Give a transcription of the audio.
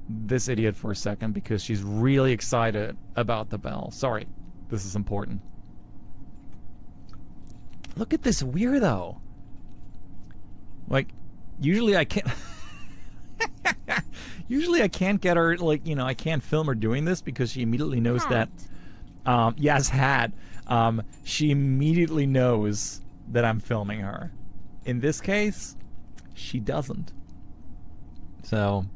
this idiot for a second because she's really excited about the bell. Sorry, this is important. Look at this weirdo. Like, usually I can't... usually I can't get her, like, you know, I can't film her doing this because she immediately knows that... yes, hat. She immediately knows that I'm filming her. In this case, she doesn't. So,